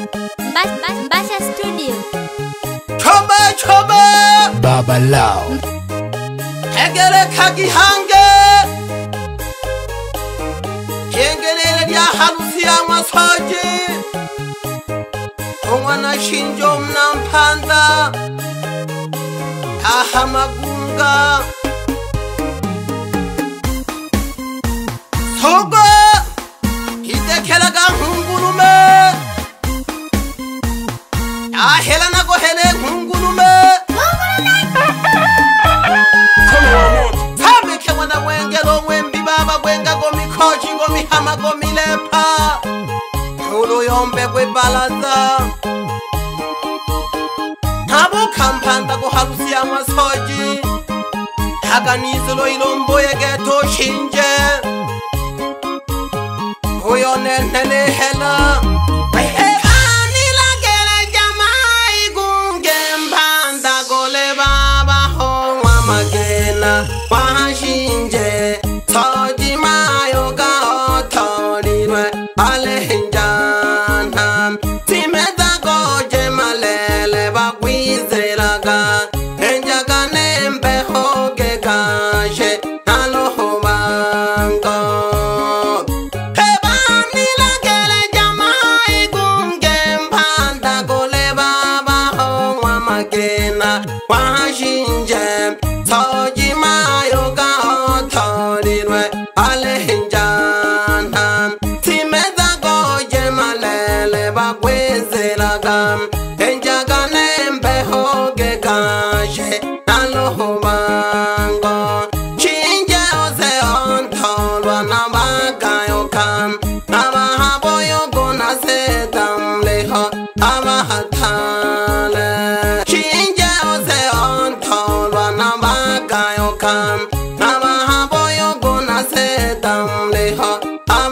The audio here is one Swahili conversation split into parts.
Mbasha Studio. Chobe Baba Lao Egere kagihange Ngw'Engela ya Harusi ya Soji Omwana shinjo mnampanda Aha magunga Sogo Hidekelaga hungurume Ahela na gohele hungurume Samike wana Ngw'Engela mwembi baba gwenga gomi koji gomi hama gomi lepa Kulu yombe kwe balaza Nabo kampanda go Harusi ya Soji Haganizilo ilombo ye geto shinje Uyo nenele hela Soji mayo ga otorirwe alenjana Timeza goje malele bakwizeraga Enjaga nembe hoge kashe naloho bango Hebani lagele jamai gunge mpanda gole baba hongwa magena Washinje Soji mayo ga otorirwe alenjana Timeza goje malele bakwezelaga Enjaga nembe hoge kashe naloho bango Chinje ose ontolwa nabagayo kam Nabahaboyo gona setam leho abahatale Chinje ose ontolwa nabagayo kam Nabahaboyo gona setam leho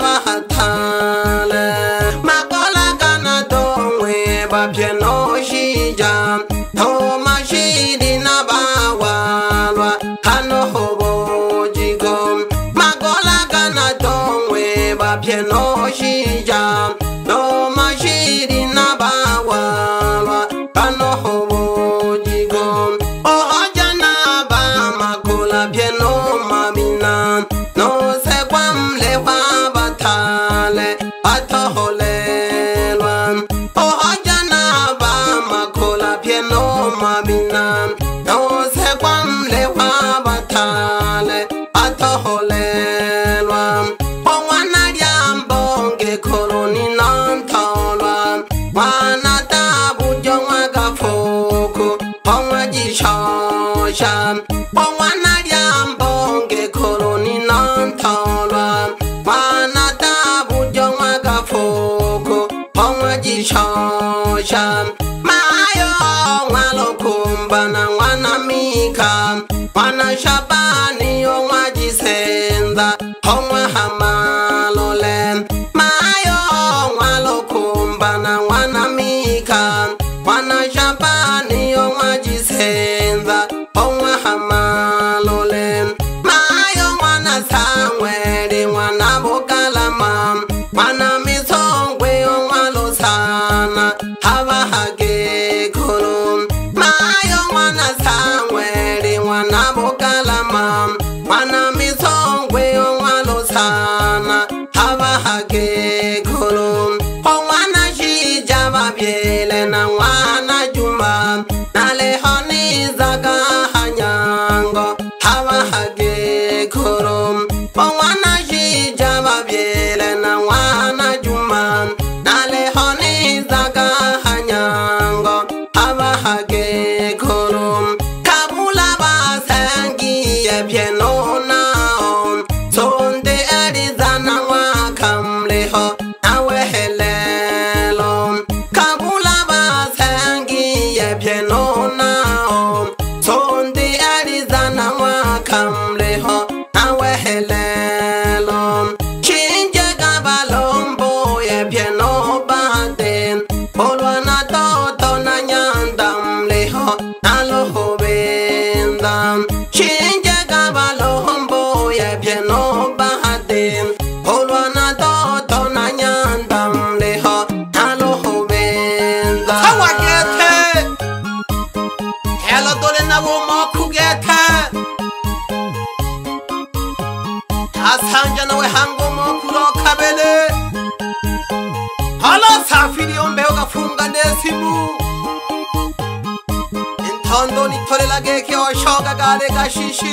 abahatale Makola gana dongwe bapieno shija Toma shidi nabawalwa Kano hobo jigom Makola gana dongwe bapieno shija Toma shidi nabawalwa Kano hobo jigom Oh jana ba makola pieno mabina No se kwamle wa batale atoholelwa Oh jana ba makola pieno mabina No se kwamle wa batale atoholelwa Oh wana diambonge koloni nantolwa Wana tabu jongwa gafoko Ongwa jishosha Wana diambonge koloni nantolwa Wana tabu jongwa gafoko Ongwa jishosha Mayo walo kumbana wana mika Wana shabani ongwa jisenza Ongwa hamalole Mayo walo kumbana wana mika Wana shabani ongwa jisenza Ongwa hamalole Mayo wana sangweli wana bokalama Wana misongwe ongwa losana Hava hage kolum Mayo wana sangweli wana bokalama Wana misongwe ongwa losana Hava hage kolum Ongwana shija babiele na wana juma Nale honi zaga hanyango Hava hage kolum Ongwana shija babiele na wana juma Nale honi zaga hanyango Hava hage kolum Kabula basengi ye pieno naon Sonde erizana wakamleho Nawe helelo Kabula Hala safiri yombe ukafunga nesimu Intondo nitolela geki oshoga gale kashishi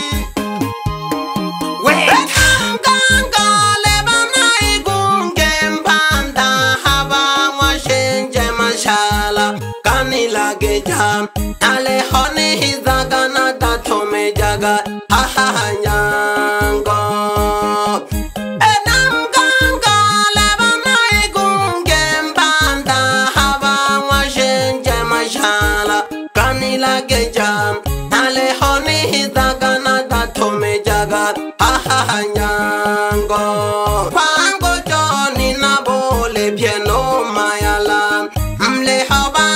Geja ale hone hizagana da tome jaga ahanyango enam ganga lebana igunge mbanda haba washenje mashala kanila geja ale hone hizagana da tome jaga ahanyango pango joni na bole piano mayala mle haba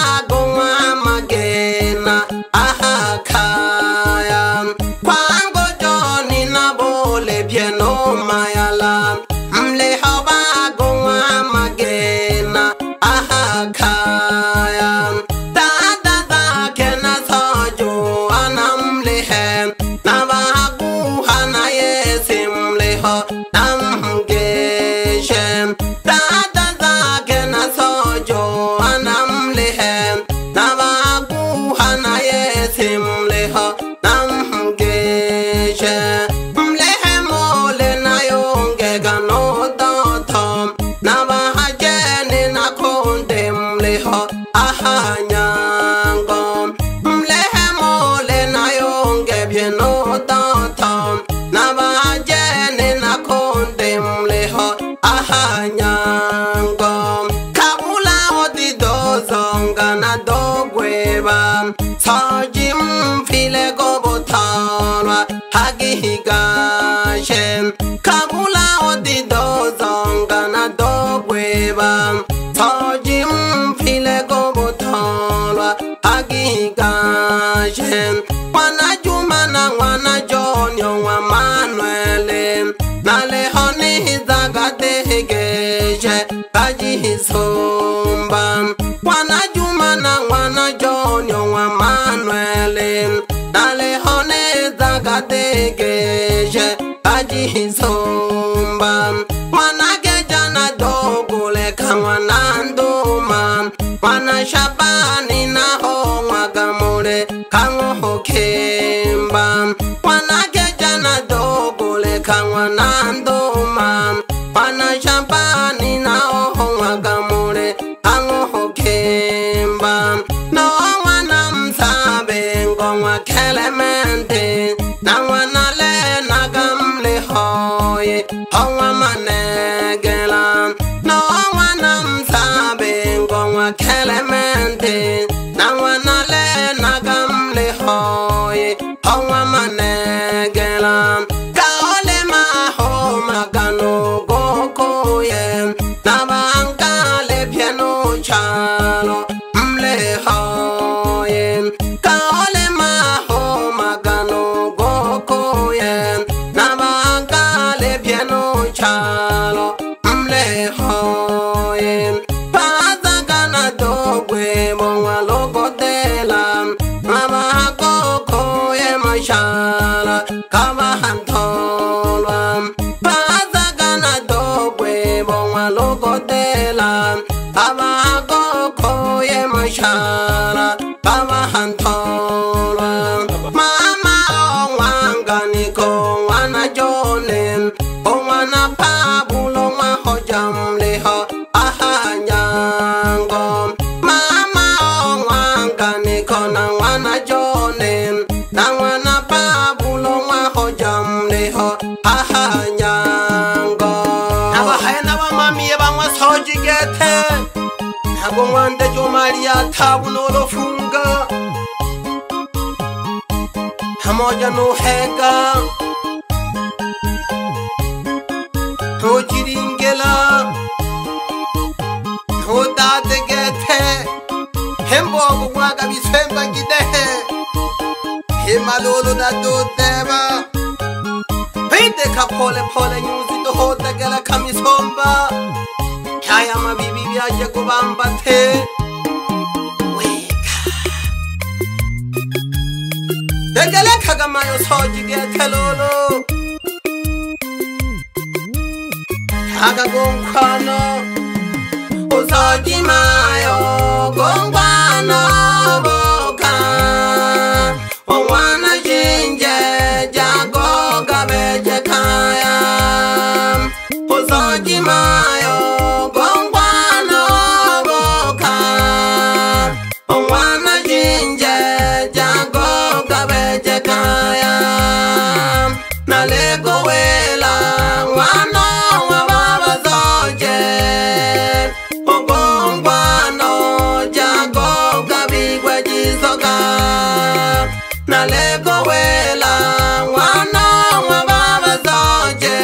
Soji mfile gobo talwa hagihigashe kabula odido zonga na dogweba Soji mfile gobo talwa hagihigashe wana juma na wana jonyo wa manuele nale honi hizaga dehigeshe kajihisomba wana juma na wana jonyo wa manuele nale hone zaga degeshe kajihisomba wana geja na dogule kawana nduma wana shabani na honga gamure kango hokemba wana geja na dogule kawana nduma wana shabani na honga gamure kango hokemba no wana msabe ngwa kelemente na wana le na gamle hoye honga manegela no wana msabe ngwa kelemente na wana le na gamle hoye honga manegela kaole maho magano gokoye na bankale piano chalo mle hoye kaole maho magano gokoye na bankale piano chalo mle hoye pazagana dogwe bonga lokotela mama gokoye mashala kabahantolwa pazagana dogwe bonga lokotela mama gokoye mashala kabahantolwa mama wanganiko wana jone wana pabulo mahojamleho ahanyango mama wanganiko na wana jone na wana pabulo mahojamleho ahanyango abahena ba mami bamwa Soji gete nabo mwande jo Maria tabu no lofunga hamoja no hega Ngw'Engela Hodade gete Hembo mwaga bisemba gidehe Himalolo na dodeba Pinde kapole pole nyuzi do hodagela kamisomba Kaya mabibi yaje kubamba te Degele kagamayo Soji gete lolo Aga gonkwano Soji mayo gongwana boka Wana jinje jago gabeje kaya Soji mayo gongwana boka Wana jinje jago gabeje kaya Nalego wela wana wababa zoje Ogongwano jago gabigwe jisoga Nalego wela wana wababa zoje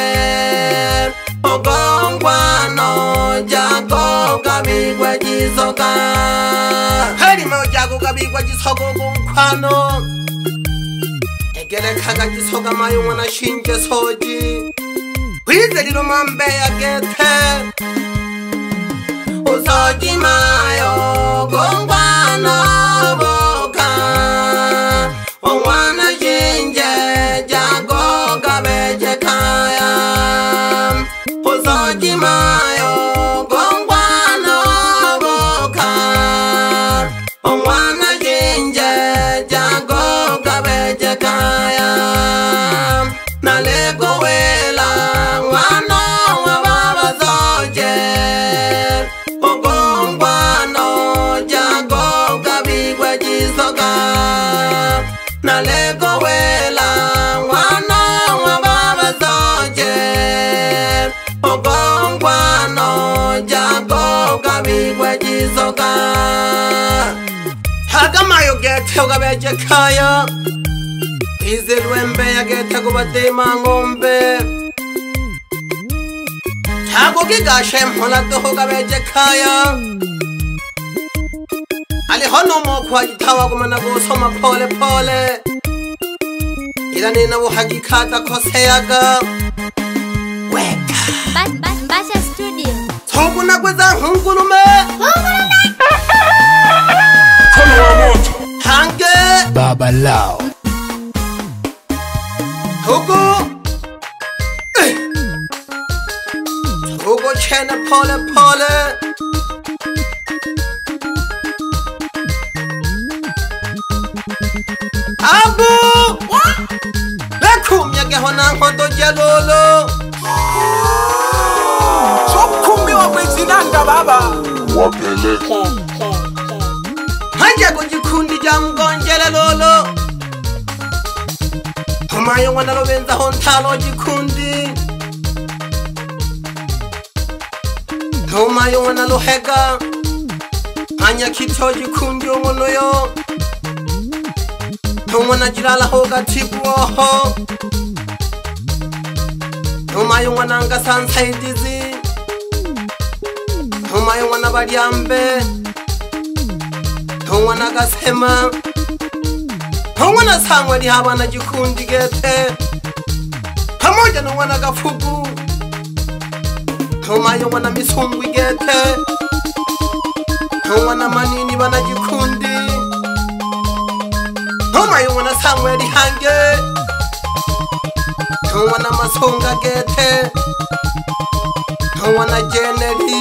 Ogongwano jago gabigwe jisoga Heri mo jago gabigwe jisoga ogongwano Egele kaga jisoga mayo mwana shinje soji Wize lilo mambe ya gete Soji mayo gongwana boka Wana jinje jago gabeje kaya Soji mayo gongwana boka Wana jinje jago gabeje kaya Nalego wela wana wababa zoje Ogongwano jago gabigwe jisoga Nalego wela wana wababa zoje Ogongwano jago gabigwe jisoga Hagamayo gete ugabeje kaya Izilwembe ya gete kubatema ngombe Chago gigashe mhola toho gabeje kaya Ali hono mo kwa jitawa kumana gusoma pole pole Ila nina uhakikata koseaga Weka Mbasha studio Toguna kweza hungulume Kono wa moto Hange Baba Lao Togo Togo chene pole pole Abu Lekumya ke hona ngoto jalolo Sokumi wa kwezinanda baba Wapele Hanja kujikundi Ngw'Engela lolo Tumayo wana lobenza hontalo jikundi Tumayo wana lohega Hanya kito jikundi umono yo Tumwana jirala hoga tibu oho Tumayo wana anga sansaidizi Tumayo wana bariambe Tumwana gasema Tumwana sangwa ni habana jikundi gete Pamoja na wana gafugu Tumayo wana misungwi gete Tumwana manini wana jikundi Tumayo wana sangwa ni hange Tumwana masunga gete Tumwana jeneri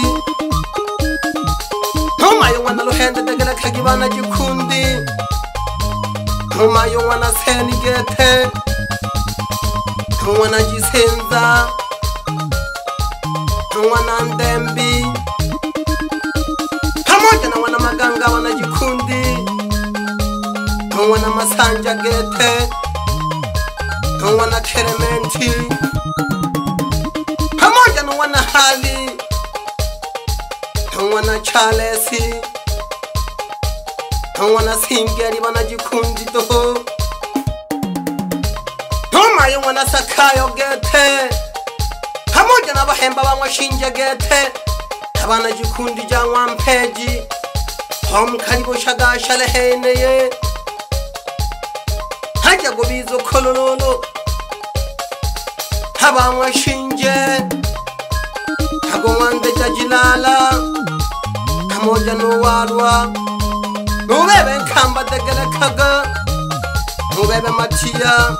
Tumayo wana luhende degele kagibana jikundi Tumayo wana seni gete Tumwana jisenza Tumwana ndembi Pamoja na wana maganga wana jikundi Tumwana masanja gete Tumwana kerementi Pamoja na wana hali Tumwana chalesi Tumwana singeri wana jikundi toho Tumayo wana sakayo gete Pamoja na bahemba bamwa shinje gete Tabana jikundi jangwa mpeji Tom karibu shagasha leheneye Haja gubizo kolololo Tabamwa shinje Tagomande jajilala Pamoja nuwarwa Nubebe nkamba degele kaga Nubebe matia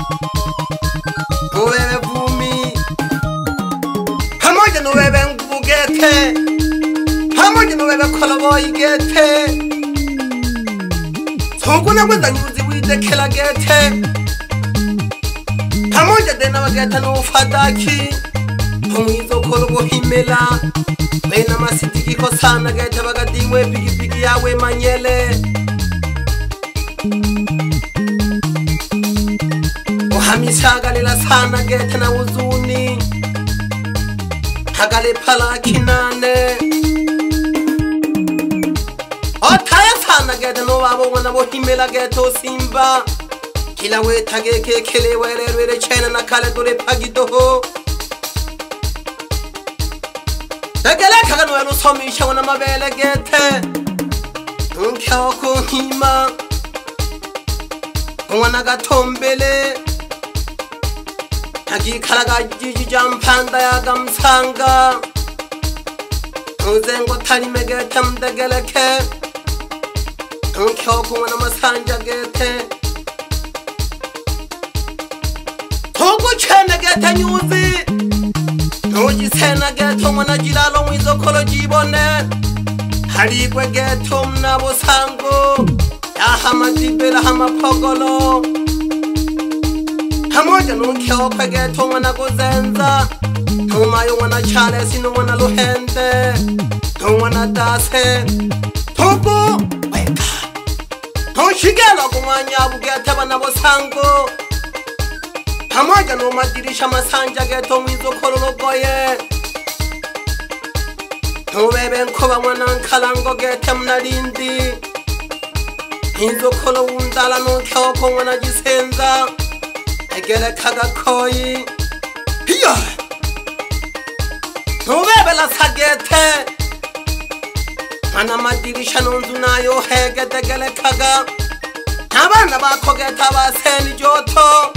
Nubebe vumi Pamoja nubebe ngugete Pamoja no bebe kholobo igete Sokuna kwenda nyuzi widekela gete Pamoja dena wageta no fadaki Mwizo kholobo himela Bena masitiki ko sana gete bagadiwe pigi yawe manyele Hamishagalila sana gete na uzuni Hagale pala kinane Otaya sana gete no wabo wana bohimela gete simba Kila we tage ke kele were chena na kale dole pagidoho Dagele kaga no eno somisha wana mabele gete Unkya oko hima Wana gatombele Hagi kalaga jiji jampanda ya gamsanga Uzengo tani megete mdegeleke Unkyo kuwana masanja gete Togo chene gete nyuzi Uji sena gete mwana jilalo mwizo kolo jibone Harigwe gete mnabo sango Ya hama dibela hama pogolo Hamoja nunkyo pegeto mwana kuzenza Tumayo mwana chale sinu mwana luhende Tumwana dase Tuku weka Tushigelo kumanya bugete bana bosango Hamoja numadirisha masanja geto mwizo kolologoye Tubebe nkoba mwana nkalango gete mnalindi Hizo kolo undala nunkyo ko mwana jisenza Egele kaga koi Hiya Nubebe la sagete Mana madirisha nundu nayo hege degele kaga Abana bako geta baseni joto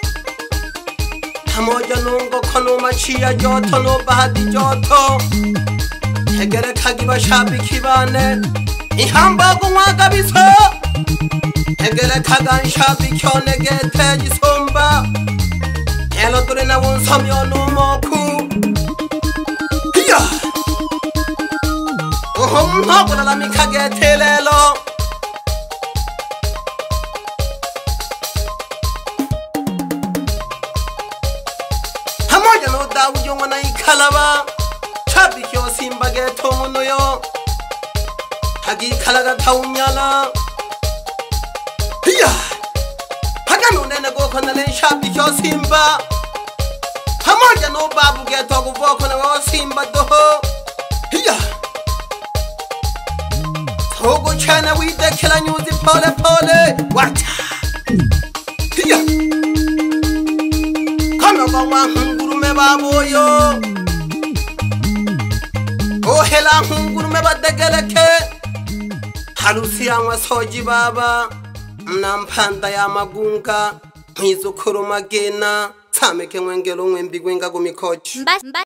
Hamoja nungo kono machia joto no bahadi joto Egele kagi bashabi kibane Ihamba gumwaga biso Egele kaga nshabi kyone gete jisomba Elo dure na wonsomyo numoku Hiya Mhagula la mika gete lelo Hamoja no dawu yongo na ikalaba Chabi kyo simba geto muno yo Hagi kalaga taunyala Hiya Haganu nene goko na len shabi kyo simba Hamoja no babu geto guvoko na wo simba doho Hiya Togo chana widekela nyuzi pole pole Wacha Hiya Kano bawa hungurume baboyo Ohela hungurume badegeleke Harusi yanwa Soji baba Mnampanda ya magunga Mizukuru magena Samike Ngw'Engela Ngw'Engela gumikochi